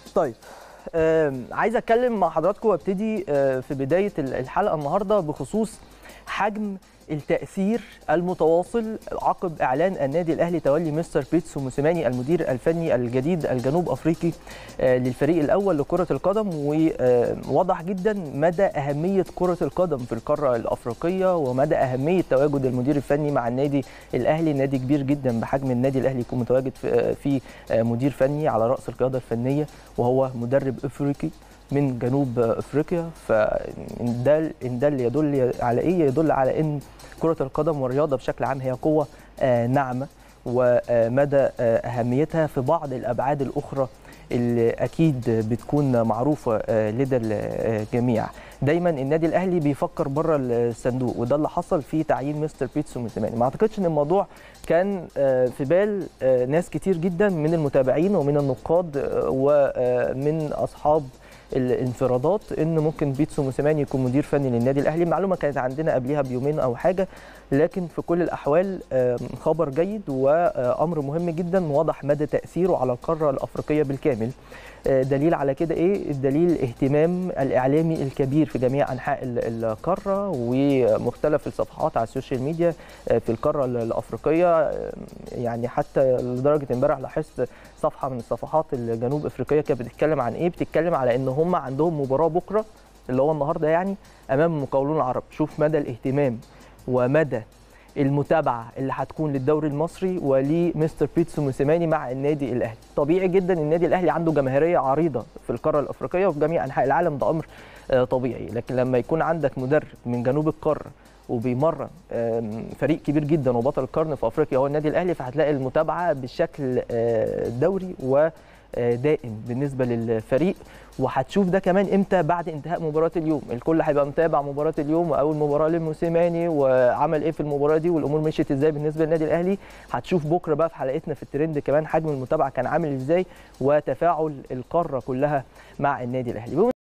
طيب عايز اتكلم مع حضراتكم وابتدي في بدايه الحلقه النهارده بخصوص حجم التأثير المتواصل عقب إعلان النادي الأهلي تولي مستر بيتسو موسيماني المدير الفني الجديد الجنوب أفريقي للفريق الأول لكرة القدم. ووضح جدا مدى أهمية كرة القدم في القارة الأفريقية ومدى أهمية تواجد المدير الفني مع النادي الأهلي. نادي كبير جدا بحجم النادي الأهلي يكون متواجد في مدير فني على رأس القيادة الفنية وهو مدرب أفريقي من جنوب افريقيا. فده اللي يدل على ايه؟ يدل على ان كرة القدم والرياضة بشكل عام هي قوة ناعمة ومدى أهميتها في بعض الأبعاد الأخرى اللي أكيد بتكون معروفة لدى الجميع. دايما النادي الأهلي بيفكر بره الصندوق وده اللي حصل في تعيين مستر بيتسو موسيماني. ما أعتقدش أن الموضوع كان في بال ناس كتير جدا من المتابعين ومن النقاد ومن أصحاب الانفرادات ان ممكن بيتسو موسيماني يكون مدير فني للنادي الاهلي. المعلومه كانت عندنا قبلها بيومين او حاجه، لكن في كل الاحوال خبر جيد وامر مهم جدا واضح مدى تاثيره على القاره الافريقيه بالكامل. دليل على كده ايه؟ الدليل اهتمام الاعلامي الكبير في جميع انحاء القاره ومختلف الصفحات على السوشيال ميديا في القاره الافريقيه. يعني حتى لدرجه امبارح لاحظت صفحه من الصفحات الجنوب افريقيه كانت بتتكلم عن ايه؟ بتتكلم على ان هم عندهم مباراه بكره اللي هو النهارده يعني امام المقاولون العرب. شوف مدى الاهتمام ومدى المتابعه اللي هتكون للدوري المصري ولمستر بيتسو موسيماني مع النادي الاهلي. طبيعي جدا النادي الاهلي عنده جماهيريه عريضه في القاره الافريقيه وفي جميع انحاء العالم، ده امر طبيعي. لكن لما يكون عندك مدرب من جنوب القاره وبيمرن فريق كبير جدا وبطل القرن في افريقيا هو النادي الاهلي، فهتلاقي المتابعه بشكل دوري ودائم بالنسبه للفريق. وهتشوف ده كمان امتى؟ بعد انتهاء مباراه اليوم. الكل هيبقى متابع مباراه اليوم واول مباراه لموسيماني وعمل ايه في المباراه دي والامور مشيت ازاي بالنسبه للنادي الاهلي. هتشوف بكره بقى في حلقتنا في الترند كمان حجم المتابعه كان عامل ازاي وتفاعل القاره كلها مع النادي الاهلي.